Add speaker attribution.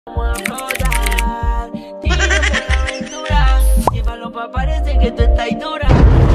Speaker 1: Vamos a flotar, tírate la aventura. Llévalo pa' parece que tú estás dura.